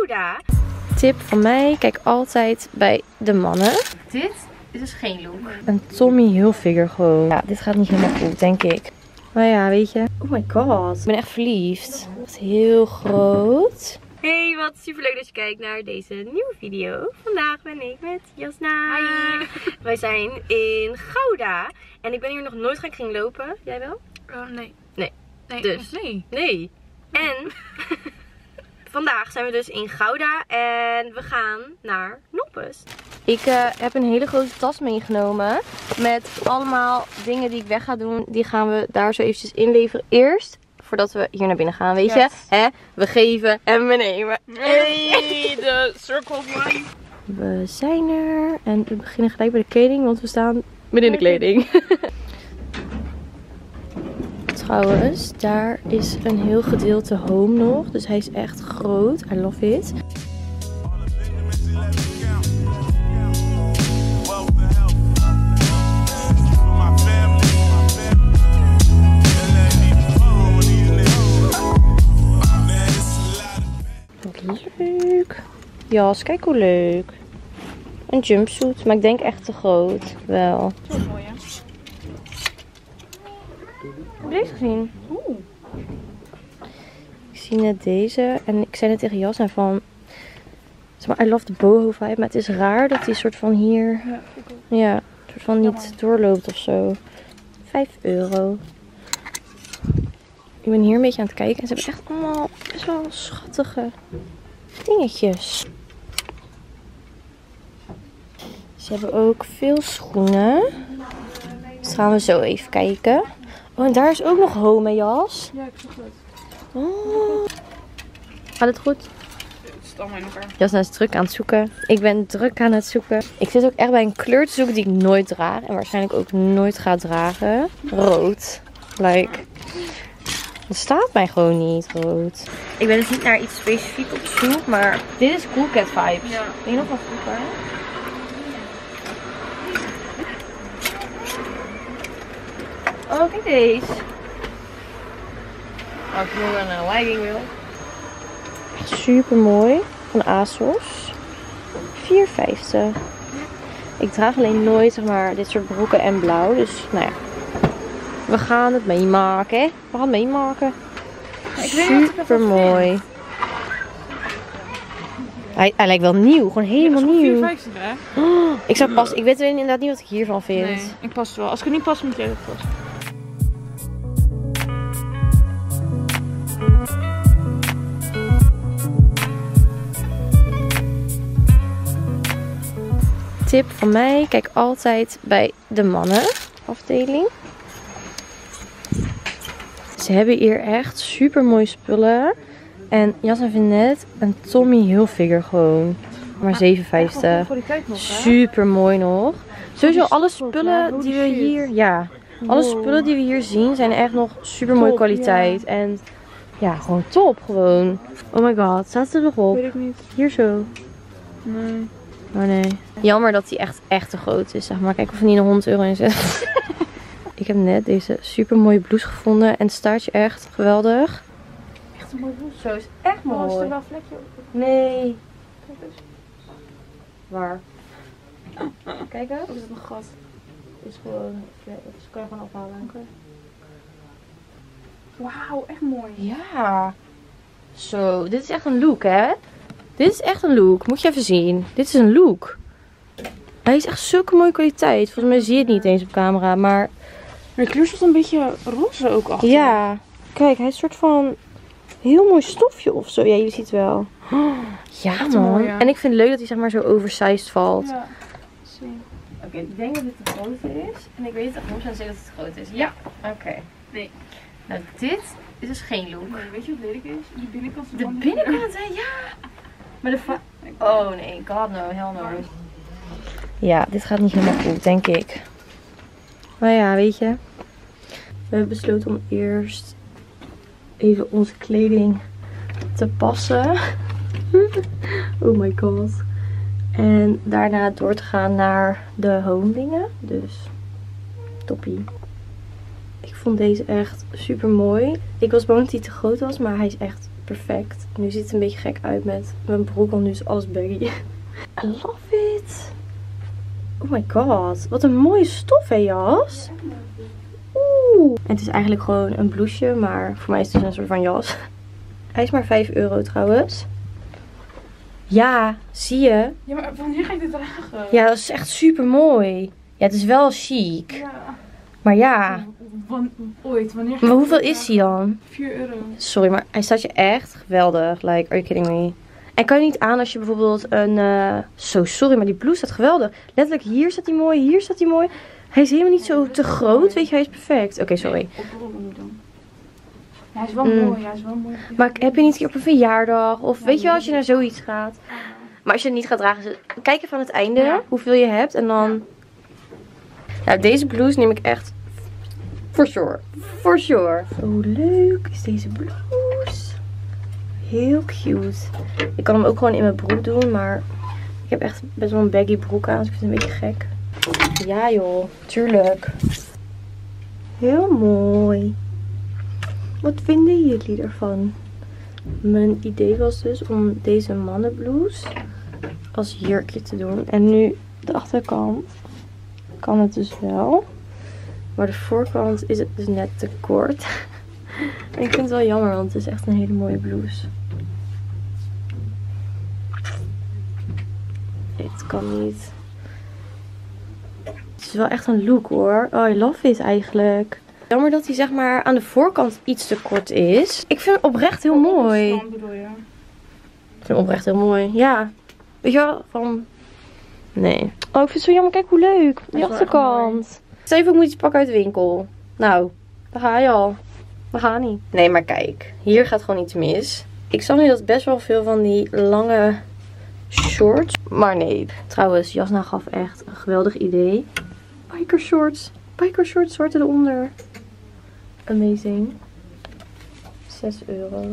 Gouda. Tip van mij, kijk altijd bij de mannen. Dit is dus geen look. Een Tommy Hilfiger gewoon. Ja, dit gaat niet helemaal goed, denk ik. Maar ja, weet je. Oh my god. Ik ben echt verliefd. Echt heel groot. Hey, wat super leuk dat je kijkt naar deze nieuwe video. Vandaag ben ik met Jasna. Hi. Wij zijn in Gouda. En ik ben hier nog nooit gaan kringlopen. Jij wel? Nee. Nee. Dus. Nee. En vandaag zijn we dus in Gouda en we gaan naar Noppes. Ik heb een hele grote tas meegenomen. Met allemaal dingen die ik weg ga doen. Die gaan we daar zo eventjes inleveren. Eerst, voordat we hier naar binnen gaan, weet je. Hè? We geven en we nemen. Hey, de circle of life. We zijn er. En we beginnen gelijk bij de kleding, want we staan midden in de kleding. Trouwens, daar is een heel gedeelte home nog. Dus hij is echt groot. I love it. Wat leuk. Jas, kijk hoe leuk. Een jumpsuit, maar ik denk echt te groot. Wel. Zo mooi, hè? Heb je deze gezien? Oeh. Ik zie net deze. En ik zei net tegen Jasna van... Zeg maar, I love the boho vibe. Maar het is raar dat die soort van hier... Ja, soort van niet doorloopt of zo. €5. Ik ben hier een beetje aan het kijken. En ze hebben echt allemaal best wel schattige dingetjes. Ze hebben ook veel schoenen. Dus gaan we zo even kijken. Oh, en daar is ook nog home, jas. Ja, ik zag het. Oh. Gaat het goed? Het zit allemaal in elkaar. Jasna is druk aan het zoeken. Ik ben druk aan het zoeken. Ik zit ook echt bij een kleur te zoeken die ik nooit draag. En waarschijnlijk ook nooit ga dragen. Rood. Like... Het staat mij gewoon niet, rood. Ik ben dus niet naar iets specifiek op zoek, maar dit is Cool Cat vibes. Ja. Ben je nog van vroeger? Oh, kijk deze. Oh, ik wil een legging wil. Echt super mooi. Van ASOS. €4,50. Ik draag alleen nooit, zeg maar, dit soort broeken en blauw. Dus, nou ja. We gaan het meemaken, hè? We gaan het meemaken. Super mooi. Hij lijkt wel nieuw, gewoon helemaal nieuw. €4,50, hè? Oh, ik weet alleen inderdaad niet wat ik hiervan vind. Nee, ik pas het wel. Als ik het niet pas, moet jij het passen. Tip van mij, kijk altijd bij de mannenafdeling. Ze hebben hier echt super mooie spullen. En Jasna vindt net een Tommy Hilfiger gewoon. Maar €7,50. Super mooi nog. Sowieso alle spullen die we hier... Ja, alle spullen die we hier zien zijn echt nog super mooie kwaliteit. En ja, gewoon top gewoon. Oh my god, staat het er nog op? Weet ik niet. Hier zo. Nee. Oh nee. Jammer dat die echt te groot is, zeg maar. Kijk of er niet nog €100 in zit. Ik heb net deze super mooie blouse gevonden. En het staat je echt geweldig. Echt een mooi blouse. Zo is echt Oh, is er wel een vlekje op? Nee. Kijk eens. Waar? Kijk eens. Of is het een gat? Is gewoon... Dat kan je gewoon afhalen. Okay. Wauw, echt mooi. Ja. Zo, dit is echt een look, hè? Dit is echt een look. Moet je even zien. Dit is een look. Hij is echt zulke mooie kwaliteit. Volgens mij zie je het niet eens op camera, maar... De kleur is een beetje roze ook achter. Ja. Kijk, hij is een soort van... Heel mooi stofje of zo. Ja, je ziet het wel. Ja, echt man. mooi, ja. En ik vind het leuk dat hij zeg maar zo oversized valt. Ja. Oké, ik denk dat dit te groot is. En ik weet het 100% zeker dat het te groot is. Ja. Oké. Nee. Nou, dit is dus geen look. Nee, weet je wat lelijk is? Die binnenkant is De binnenkant, hè? Ja. Maar de oh nee, god no, hell no. Ja, dit gaat niet helemaal goed, denk ik. Maar ja, weet je. We hebben besloten om eerst even onze kleding te passen. Oh my god. En daarna door te gaan naar de home dingen. Dus toppie. Ik vond deze echt super mooi. Ik was bang dat hij te groot was, maar hij is echt perfect. Nu ziet het een beetje gek uit met mijn broek, want nu is alles baggy. I love it. Oh my god. Wat een mooie stof, hè, jas. Oeh. En het is eigenlijk gewoon een blouseje, maar voor mij is het dus een soort van jas. Hij is maar €5 trouwens. Ja, zie je? Ja, maar wanneer ga ik dit dragen? Ja, dat is echt super mooi. Ja, het is wel chic. Ja. Maar ja. Ooit, wanneer ga Maar ik hoeveel dit is hij dan? €4. Sorry, maar hij staat je echt geweldig. Like, are you kidding me? En kan je niet aan als je bijvoorbeeld een... sorry, maar die blouse staat geweldig. Letterlijk, hier staat hij mooi, hier staat hij mooi. Hij is helemaal niet zo te groot, weet je, hij is perfect. Oké, sorry. Oprollen nu dan. Ja, hij is wel mooi, hij is wel mooi. Maar heb je niet een keer op een verjaardag? Of weet je wel, als je naar zoiets gaat. Maar als je het niet gaat dragen, kijk even aan het einde Ja. hoeveel je hebt. En dan... Ja, deze blouse neem ik echt... For sure. For sure. Zo leuk is deze blouse. Heel cute. Ik kan hem ook gewoon in mijn broek doen, maar ik heb echt best wel een baggy broek aan, dus ik vind het een beetje gek. Ja joh, tuurlijk. Heel mooi. Wat vinden jullie ervan? Mijn idee was dus om deze mannenblouse als jurkje te doen. En nu de achterkant kan het dus wel. Maar de voorkant is het dus net te kort. En ik vind het wel jammer, want het is echt een hele mooie blouse. Dit kan niet. Het is wel echt een look hoor. Oh, I love it eigenlijk. Jammer dat hij zeg maar aan de voorkant iets te kort is. Ik vind hem oprecht heel mooi. Stand bedoel je? Ik vind hem oprecht heel mooi. Ja. Weet je wel, van... Nee. Oh, ik vind het zo jammer. Kijk hoe leuk. Die achterkant. Stel je voor, ik moet iets pakken uit de winkel. Nou, daar ga je al. We gaan niet. Nee, maar kijk. Hier gaat gewoon iets mis. Ik zag nu dat best wel veel van die lange shorts. Maar nee. Trouwens, Jasna gaf echt een geweldig idee. Biker shorts. Biker shorts, zwarte eronder. Amazing. €6.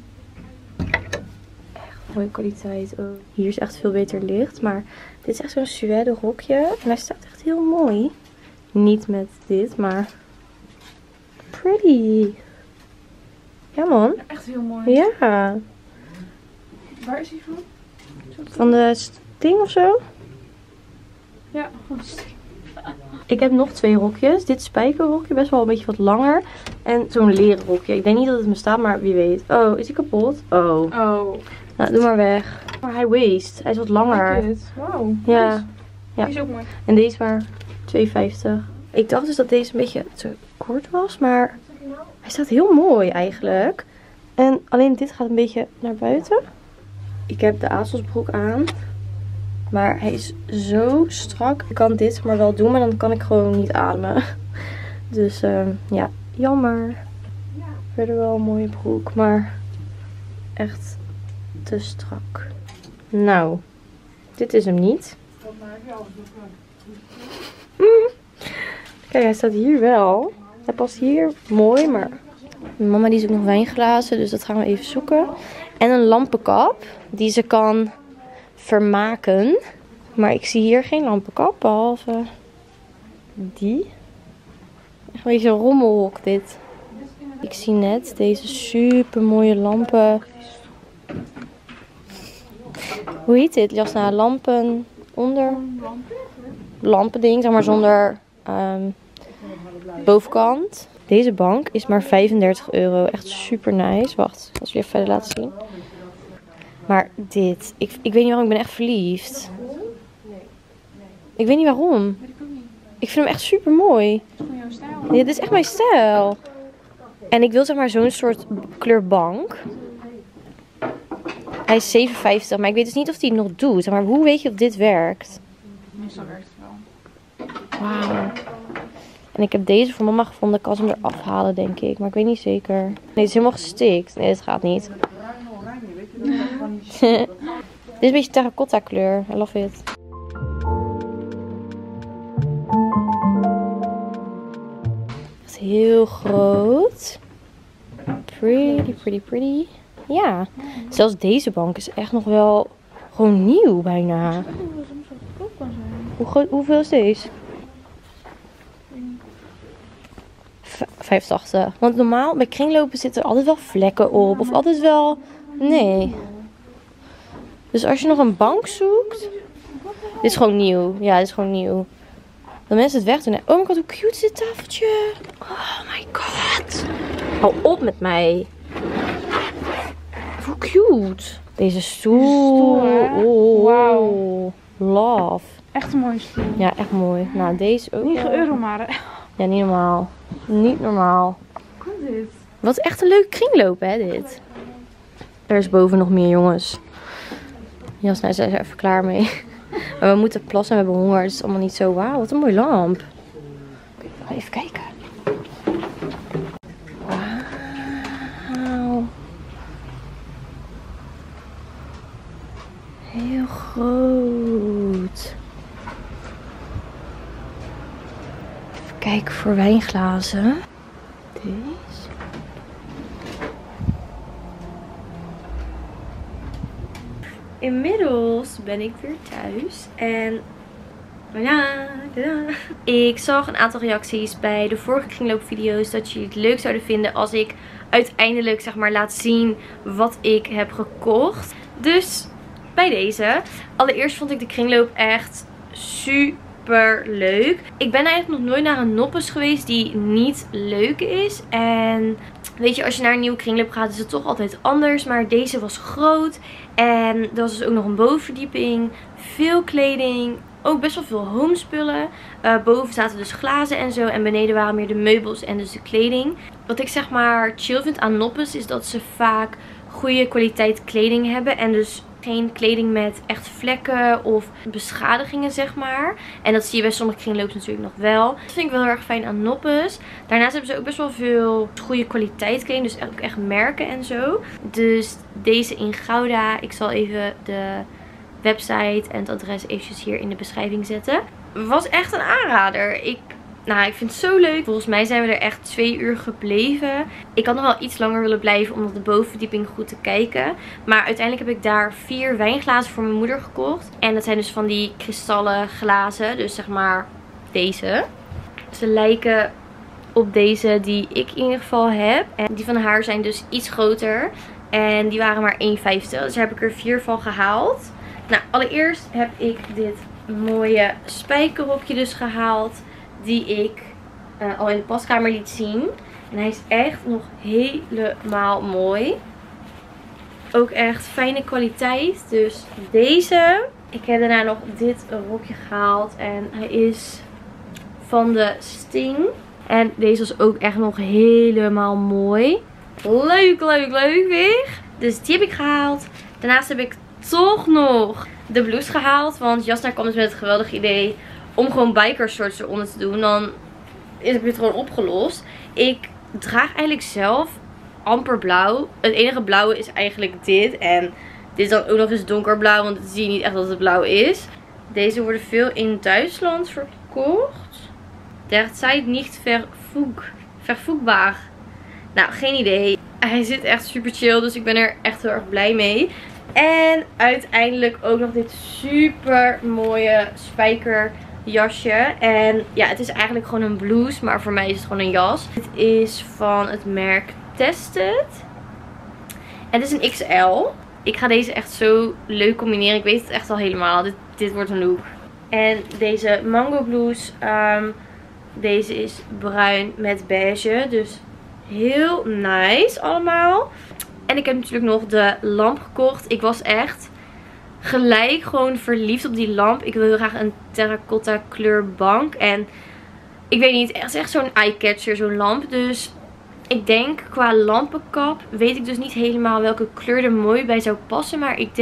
Echt mooie kwaliteit ook. Hier is echt veel beter licht. Maar dit is echt zo'n suède rokje. En hij staat echt heel mooi. Niet met dit, maar... Pretty. Ja man. Ja, echt heel mooi. Ja. Waar is hij van? Van de Sting of zo? Ja, van de Sting. Ik heb nog 2 rokjes. Dit spijkerrokje, best wel een beetje wat langer. En zo'n leren rokje. Ik denk niet dat het me staat, maar wie weet. Oh, is hij kapot? Oh. Oh. Nou, doe maar weg. Maar hij waist. Hij is wat langer. Wauw. Ja. Ja. Die is ook mooi. En deze maar €2,50. Ik dacht dus dat deze een beetje te kort was, maar hij staat heel mooi eigenlijk. En alleen dit gaat een beetje naar buiten. Ik heb de ASOS broek aan. Maar hij is zo strak. Ik kan dit maar wel doen, maar dan kan ik gewoon niet ademen. Dus ja, jammer. Verder wel een mooie broek, maar echt te strak. Nou, dit is hem niet. Kijk, hij staat hier wel. Hij past hier mooi, maar... Mama die zoekt nog wijnglazen, dus dat gaan we even zoeken. En een lampenkap die ze kan vermaken. Maar ik zie hier geen lampenkap, behalve die. Echt een beetje een rommelhok dit. Ik zie net deze super mooie lampen. Hoe heet dit? Jasna, lampen onder... Lampending, zeg maar zonder bovenkant. Deze bank is maar €35. Echt super nice. Wacht, ik zal het weer verder laten zien. Maar dit, ik weet niet waarom, ik ben echt verliefd. Ik weet niet waarom. Ik vind hem echt super mooi. Ja, dit is echt mijn stijl. En ik wil zeg maar zo'n soort kleur bank. Hij is €7,50, maar ik weet dus niet of hij het nog doet. Maar hoe weet je of dit werkt? Meestal werkt het wel. Wauw. En ik heb deze voor mama gevonden. Ik kan ze hem eraf halen, denk ik. Maar ik weet niet zeker. Nee, het is helemaal gestikt. Nee, dit gaat niet. Dit is een beetje terracotta kleur. I love it. Echt heel groot. Pretty, pretty, pretty. Ja. Zelfs deze bank is echt nog wel gewoon nieuw bijna. Hoeveel is deze? 85. Want normaal bij kringlopen zitten er altijd wel vlekken op. Of altijd wel... Nee. Dus als je nog een bank zoekt... Dit is gewoon nieuw. Ja, dit is gewoon nieuw. Dan mensen het weg doen. Oh my god, hoe cute is dit tafeltje. Oh my god. Hou op met mij. Hoe cute. Deze stoel. Oh, wauw. Love. Echt een mooie stoel. Ja, echt mooi. Nou, deze ook. 9 euro maar. Ja, niet normaal. Niet normaal. Hoe komt dit? Wat echt een leuke kringloop, hè, dit. Er is boven nog meer, jongens. Jasna is er even klaar mee. Maar we moeten plassen en we hebben honger. Dus het is allemaal niet zo... Wauw, wat een mooie lamp. Even kijken. Wauw. Heel groot. Even kijken voor wijnglazen. Deze. Inmiddels ben ik weer thuis en ik zag een aantal reacties bij de vorige kringloopvideo's dat jullie het leuk zouden vinden als ik uiteindelijk zeg maar laat zien wat ik heb gekocht. Dus bij deze. Allereerst vond ik de kringloop echt super leuk. Ik ben eigenlijk nog nooit naar een Noppes geweest die niet leuk is. En weet je, als je naar een nieuwe kringloop gaat is het toch altijd anders. Maar deze was groot. En er was dus ook nog een bovenverdieping. Veel kleding. Ook best wel veel homespullen. Boven zaten dus glazen en zo. En beneden waren meer de meubels en dus de kleding. Wat ik zeg maar chill vind aan Noppes is dat ze vaak goede kwaliteit kleding hebben. En dus geen kleding met echt vlekken of beschadigingen zeg maar. En dat zie je bij sommige kringloops natuurlijk nog wel. Dat vind ik wel heel erg fijn aan Noppes. Daarnaast hebben ze ook best wel veel goede kwaliteit kleding. Dus ook echt merken en zo. Dus deze in Gouda. Ik zal even de website en het adres eventjes hier in de beschrijving zetten. Was echt een aanrader. Ik vind het zo leuk. Volgens mij zijn we er echt 2 uur gebleven. Ik had nog wel iets langer willen blijven om op de bovenverdieping goed te kijken. Maar uiteindelijk heb ik daar 4 wijnglazen voor mijn moeder gekocht. En dat zijn dus van die kristallen glazen. Dus zeg maar deze. Ze lijken op deze die ik in ieder geval heb. En die van haar zijn dus iets groter. En die waren maar 1,50. Dus daar heb ik er 4 van gehaald. Nou, allereerst heb ik dit mooie spijkerrokje dus gehaald. Die ik al in de paskamer liet zien. En hij is echt nog helemaal mooi. Ook echt fijne kwaliteit. Dus deze. Ik heb daarna nog dit rokje gehaald. En hij is van de Sting. En deze was ook echt nog helemaal mooi. Leuk, leuk, leuk weer. Dus die heb ik gehaald. Daarnaast heb ik toch nog de blouse gehaald. Want Jasna kwam dus met het geweldige idee om gewoon bikershorts eronder te doen. Dan is het gewoon opgelost. Ik draag eigenlijk zelf amper blauw. Het enige blauwe is eigenlijk dit. En dit is dan ook nog eens donkerblauw. Want dan zie je niet echt dat het blauw is. Deze worden veel in Duitsland verkocht. Derzeit niet vervoegbaar. Nou, geen idee. Hij zit echt super chill. Dus ik ben er echt heel erg blij mee. En uiteindelijk ook nog dit super mooie spijkerjasje. En ja, het is eigenlijk gewoon een blouse. Maar voor mij is het gewoon een jas. Het is van het merk Tested. En het is een XL. Ik ga deze echt zo leuk combineren. Ik weet het echt al helemaal. Dit wordt een look. En deze mango blouse. Deze is bruin met beige. Dus heel nice allemaal. En ik heb natuurlijk nog de lamp gekocht. Ik was echt gelijk gewoon verliefd op die lamp. Ik wil heel graag een terracotta kleur bank. En ik weet niet, het is echt zo'n eye-catcher, zo'n lamp. Dus ik denk qua lampenkap weet ik dus niet helemaal welke kleur er mooi bij zou passen. Maar ik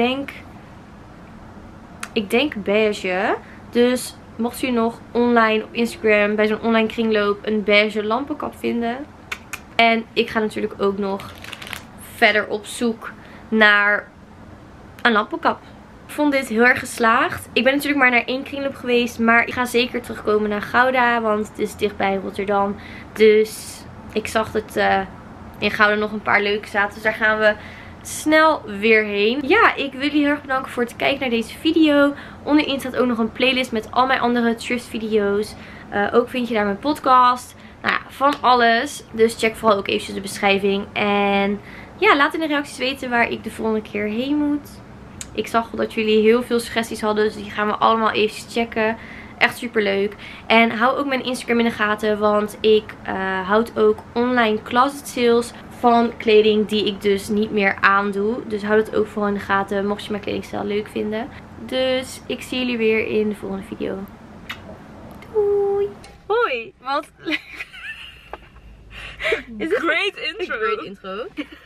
denk beige. Dus mocht u nog online op Instagram bij zo'n online kringloop een beige lampenkap vinden. En ik ga natuurlijk ook nog verder op zoek naar een lampenkap. Ik vond dit heel erg geslaagd. Ik ben natuurlijk maar naar 1 kringloop geweest. Maar ik ga zeker terugkomen naar Gouda. Want het is dichtbij Rotterdam. Dus ik zag dat in Gouda nog een paar leuke zaten. Dus daar gaan we snel weer heen. Ja, ik wil jullie heel erg bedanken voor het kijken naar deze video. Onderin staat ook nog een playlist met al mijn andere thrift video's. Ook vind je daar mijn podcast. Nou ja, van alles. Dus check vooral ook eventjes de beschrijving. En ja, laat in de reacties weten waar ik de volgende keer heen moet. Ik zag dat jullie heel veel suggesties hadden. Dus die gaan we allemaal eventjes checken. Echt super leuk. En hou ook mijn Instagram in de gaten. Want ik houd ook online closet sales van kleding die ik dus niet meer aandoe. Dus hou dat ook vooral in de gaten. Mocht je mijn kledingstijl leuk vinden. Dus ik zie jullie weer in de volgende video. Doei. Hoi. Wat leuk. Is het Great intro. Great intro.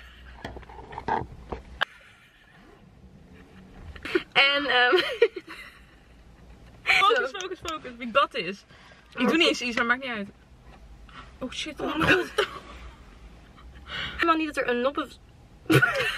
En Focus, focus, focus. Wie dat is. Ik doe niet eens iets, maar maakt niet uit. Oh shit, oh my god. helemaal niet dat er een nop of